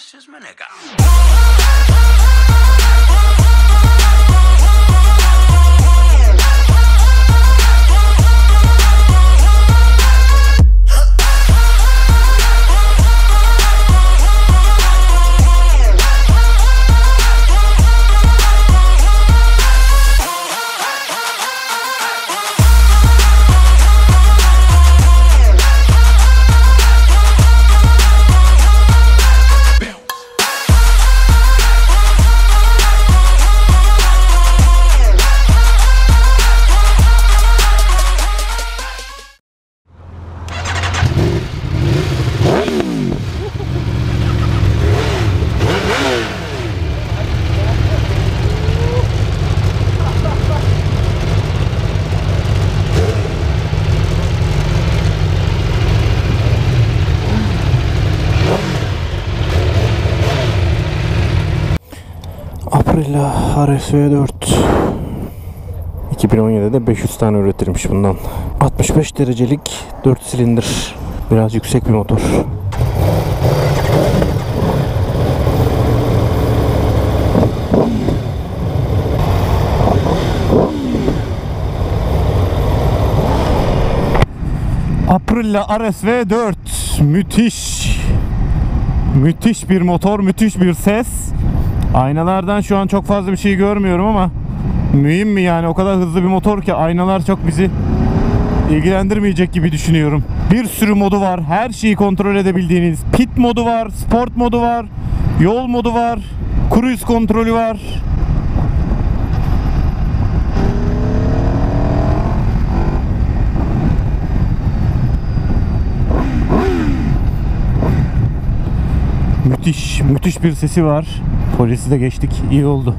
Haksız mı nega? Aprilia RSV4 2017'de 500 tane üretilmiş bundan. 65 derecelik 4 silindir. Biraz yüksek bir motor. Aprilia RSV4 müthiş. Müthiş bir motor, müthiş bir ses. Aynalardan şu an çok fazla bir şey görmüyorum ama mühim mi yani, o kadar hızlı bir motor ki aynalar çok bizi ilgilendirmeyecek gibi düşünüyorum. Bir sürü modu var, her şeyi kontrol edebildiğiniz. Pit modu var, sport modu var, yol modu var, cruise kontrolü var. Müthiş, müthiş bir sesi var. Polisi de geçtik, iyi oldu.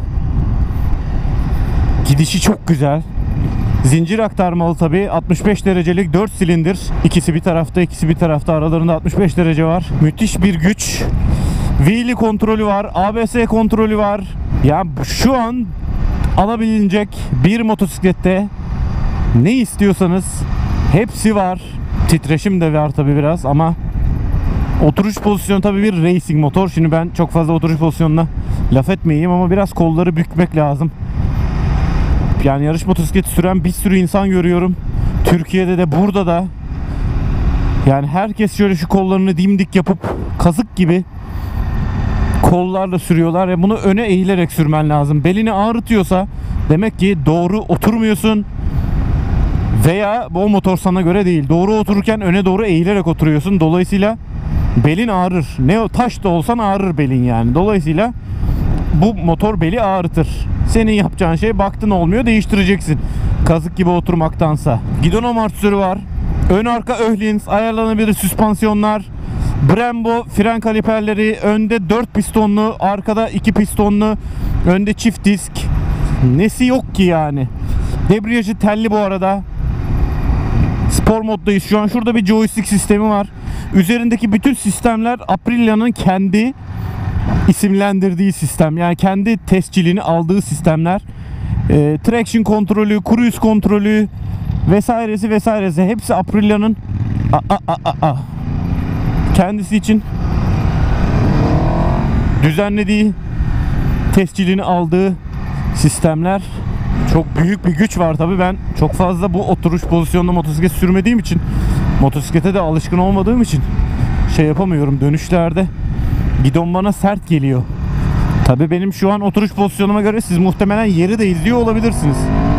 Gidişi çok güzel. Zincir aktarmalı tabii. 65 derecelik 4 silindir. İkisi bir tarafta, ikisi bir tarafta. Aralarında 65 derece var. Müthiş bir güç. Wheelie kontrolü var. ABS kontrolü var. Ya şu an alabilecek bir motosiklette ne istiyorsanız hepsi var. Titreşim de var tabii biraz ama oturuş pozisyonu tabii bir racing motor. Şimdi ben çok fazla oturuş pozisyonuna laf etmeyeyim ama biraz kolları bükmek lazım. Yani yarış motosikleti süren bir sürü insan görüyorum. Türkiye'de de, burada da. Yani herkes şöyle şu kollarını dimdik yapıp kazık gibi kollarla sürüyorlar. Ya bunu öne eğilerek sürmen lazım. Belini ağrıtıyorsa demek ki doğru oturmuyorsun. Veya bu motor sana göre değil. Doğru otururken öne doğru eğilerek oturuyorsun. Dolayısıyla belin ağrır. Ne o, taş da olsan ağrır belin yani. Dolayısıyla bu motor beli ağrıtır. Senin yapacağın şey, baktın olmuyor, değiştireceksin. Kazık gibi oturmaktansa. Gidon amortisörü var. Ön arka Öhlins, ayarlanabilir süspansiyonlar. Brembo fren kaliperleri. Önde 4 pistonlu, arkada 2 pistonlu. Önde çift disk. Nesi yok ki yani. Debriyajı telli bu arada. Spor moddayız şu an. Şurada bir joystick sistemi var. Üzerindeki bütün sistemler Aprilia'nın kendi isimlendirdiği sistem. Yani kendi tescilini aldığı sistemler. Traction kontrolü, cruise kontrolü vesairesi vesairesi. Hepsi Aprilia'nın kendisi için düzenlediği, tescilini aldığı sistemler. Çok büyük bir güç var tabii. Ben çok fazla bu oturuş pozisyonunda motosiklet sürmediğim için, motosiklete de alışkın olmadığım için şey yapamıyorum. Dönüşlerde gidon bana sert geliyor. Tabii benim şu an oturuş pozisyonuma göre siz muhtemelen yeri de izliyor olabilirsiniz.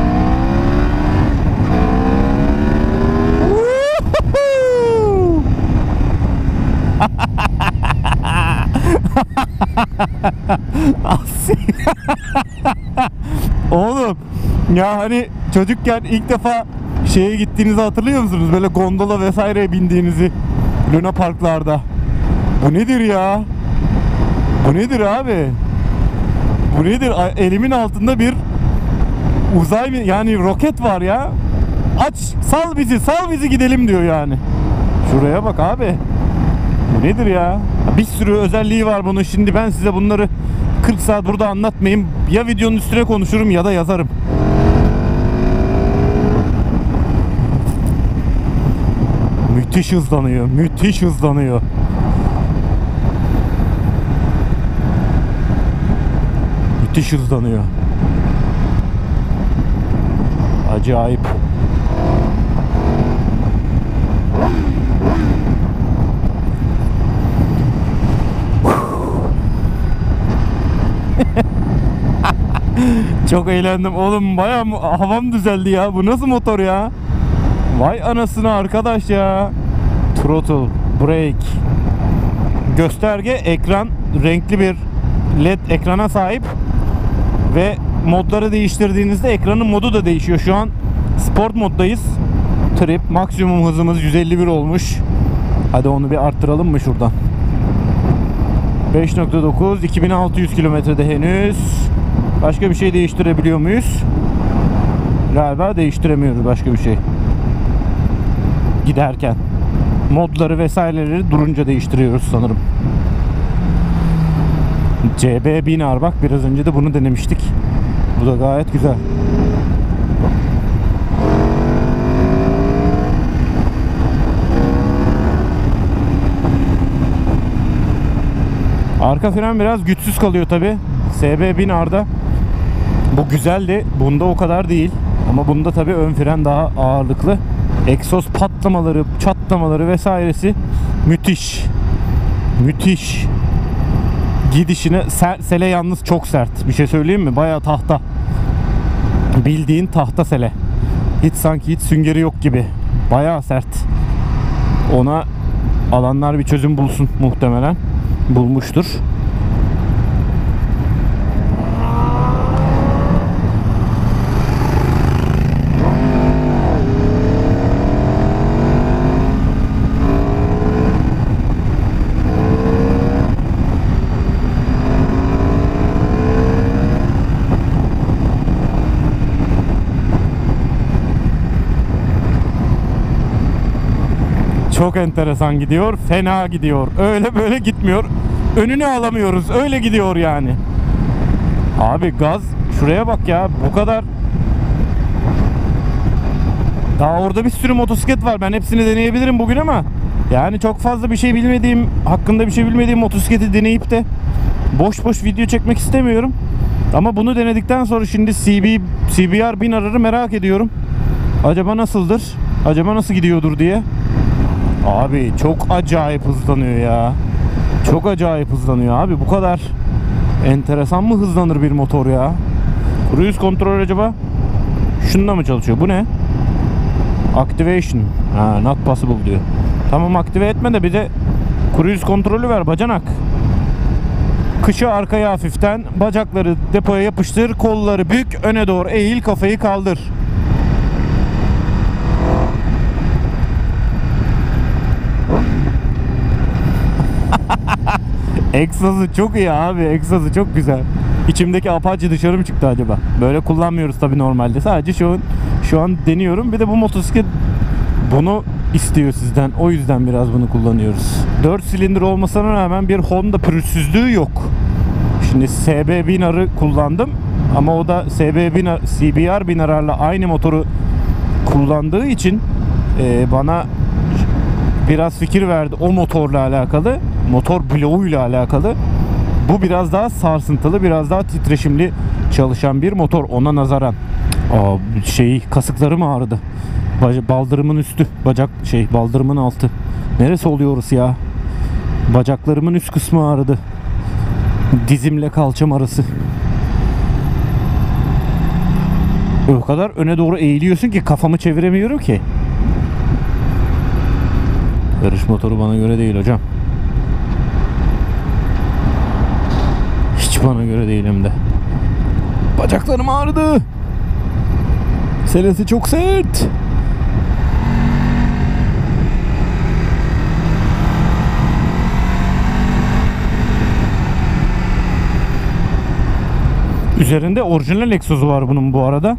Oğlum ya, hani çocukken ilk defa şeye gittiğinizi hatırlıyor musunuz? Böyle gondola vesaireye bindiğinizi Luna Parklarda. Bu nedir ya? Bu nedir abi? Bu nedir? Elimin altında bir uzay, yani roket var ya. Aç, sal bizi, sal bizi gidelim diyor yani. Şuraya bak abi. Bu nedir ya? Bir sürü özelliği var bunun. Şimdi ben size bunları 40 saat burada anlatmayayım. Ya videonun üstüne konuşurum ya da yazarım. Müthiş hızlanıyor. Müthiş hızlanıyor. Müthiş hızlanıyor. Acayip. Çok eğlendim oğlum, bayağı havam düzeldi ya. Bu nasıl motor ya? Vay anasını arkadaş ya. Throttle, brake, gösterge, ekran, renkli bir LED ekrana sahip ve modları değiştirdiğinizde ekranın modu da değişiyor. Şu an sport moddayız. Trip, maksimum hızımız 151 olmuş. Hadi onu bir arttıralım mı şuradan? 5.9, 2600 kilometrede henüz. Başka bir şey değiştirebiliyor muyuz? Galiba değiştiremiyoruz başka bir şey. Giderken. Modları vesaireleri durunca değiştiriyoruz sanırım. CB 1000R, bak biraz önce de bunu denemiştik. Bu da gayet güzel. Arka fren biraz güçsüz kalıyor tabi. SB 1000R'da bu güzeldi. Bunda o kadar değil. Ama bunda tabi ön fren daha ağırlıklı. Egzoz patlamaları, çatlamaları vesairesi müthiş. Müthiş. Gidişine sele yalnız çok sert. Bir şey söyleyeyim mi? Bayağı tahta. Bildiğin tahta sele. Hiç sanki hiç süngeri yok gibi. Bayağı sert. Ona alanlar bir çözüm bulsun muhtemelen. Bulmuştur. Çok enteresan gidiyor. Fena gidiyor. Öyle böyle gitmiyor. Önünü alamıyoruz. Öyle gidiyor yani. Abi gaz. Şuraya bak ya. Bu kadar. Daha orada bir sürü motosiklet var. Ben hepsini deneyebilirim bugün ama yani çok fazla bir şey bilmediğim, hakkında bir şey bilmediğim motosikleti deneyip de boş boş video çekmek istemiyorum. Ama bunu denedikten sonra şimdi CBR 1000R'ı merak ediyorum. Acaba nasıldır? Acaba nasıl gidiyordur diye. Abi çok acayip hızlanıyor ya. Çok acayip hızlanıyor abi. Bu kadar enteresan mı hızlanır bir motor ya? Cruise kontrol acaba şununla mı çalışıyor? Bu ne? Activation. Ha, not possible diyor. Tamam, aktive etme de bir de cruise kontrolü ver bacanak. Kışı arkaya hafiften, bacakları depoya yapıştır, kolları bük, öne doğru eğil, kafayı kaldır. Egzozu çok iyi abi. Egzozu çok güzel. İçimdeki Apache dışarı mı çıktı acaba? Böyle kullanmıyoruz tabi normalde. Sadece şu an deniyorum. Bir de bu motosiklet bunu istiyor sizden. O yüzden biraz bunu kullanıyoruz. 4 silindir olmasına rağmen bir Honda pürüzsüzlüğü yok. Şimdi SB 1000R'ı kullandım. Ama o da CBR 1000R'la aynı motoru kullandığı için bana biraz fikir verdi o motorla alakalı. Motor bloğuyla alakalı. Bu biraz daha sarsıntılı, biraz daha titreşimli çalışan bir motor ona nazaran. Kasıklarım ağrıdı. Baldırımın üstü, baldırımın altı. Neresi oluyoruz ya? Bacaklarımın üst kısmı ağrıdı. Dizimle kalçam arası. O kadar öne doğru eğiliyorsun ki kafamı çeviremiyorum ki. Yarış motoru bana göre değil hocam. Hiç bana göre değil hem de. Bacaklarım ağrıdı. Selesi çok sert. Üzerinde orijinal egzozu var bunun bu arada.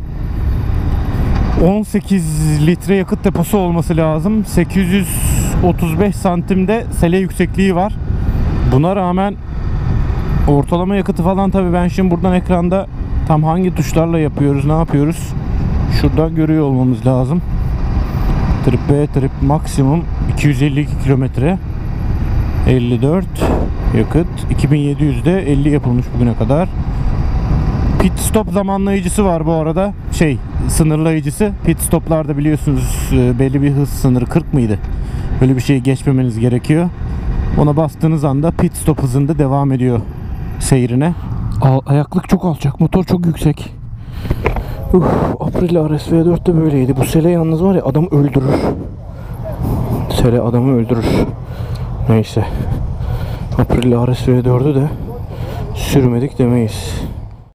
18 litre yakıt deposu olması lazım. 835 santimde sele yüksekliği var. Buna rağmen ortalama yakıtı falan, tabii ben şimdi buradan ekranda tam hangi tuşlarla yapıyoruz, ne yapıyoruz şuradan görüyor olmamız lazım. Trip B, trip maksimum 252 kilometre, 54 yakıt, 2700'de 50 yapılmış bugüne kadar. Pit stop zamanlayıcısı var bu arada. Sınırlayıcısı. Pit stoplarda biliyorsunuz belli bir hız sınırı 40 mıydı? Böyle bir şey geçmemeniz gerekiyor. Ona bastığınız anda pit stop hızında devam ediyor seyrine. Ayaklık çok alçak. Motor çok yüksek. Aprilia RS-V4'te böyleydi. Bu sele yalnız var ya, adam öldürür. Sele adamı öldürür. Neyse. Aprilia RS-V4'ü de sürmedik demeyiz.